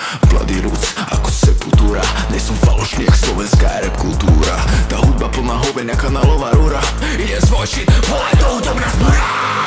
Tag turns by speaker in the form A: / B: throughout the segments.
A: Bloody roots ako sepultúra. Nie som falošný jak slovenská rap kultúra. Tá hudba plná hovenia, kanálová rúra. Ide svoj shit, vole to hudobná zbúra.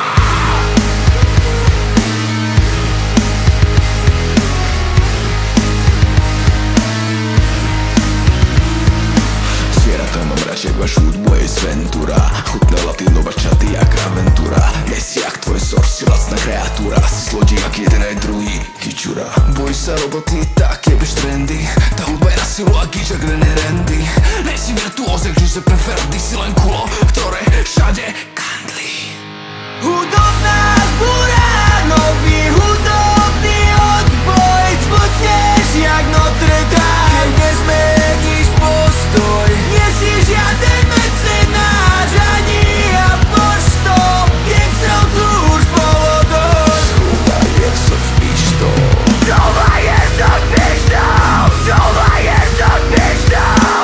A: Jak váš hudbu je Sventura. Chutné latinova čaty jak Aventura. Nesi jak tvoj sor, si vlastná kreatúra. Si zlodí jak jeden aj druhý kičura. Boj sa roboty, tak jebeš trendy. Tá hudba je na silu a gíčak René Randy. Nesi virtuóz jak Giuseppe Verdi. Si len kulo, ktoré všade kandlí.
B: Hudobná zbúra, nový hudobný odboj. Zbudneš jak Notre Dame, keď nezmeníš postoj. Nie si žiaden mecenáš ani apoštol, keď som tu už bolo dosť.
A: Hudba je som pištol.
B: Znova je som pištol, znova je som pištol.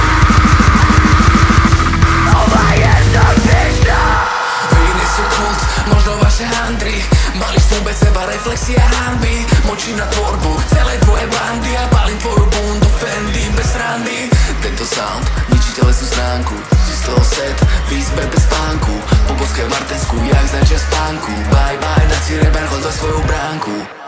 B: Znova je som pištol.
C: Viny sú kult, možno vaše handry. Mali v sebe seba reflexia hanby. Močím na tvorbu celé tvoje bandy a balím tvoju bundu Fendi bez randy. Tento sound ničí telesnú stránku. Si z toho set v izbe bez spánku. Po boskej Martensku jak začas spánku. Bye bye, na si reber, chod za svoju bránku.